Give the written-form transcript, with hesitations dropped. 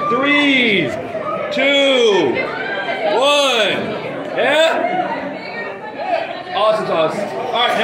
3, 2, 1. Yeah? Awesome sauce. All right.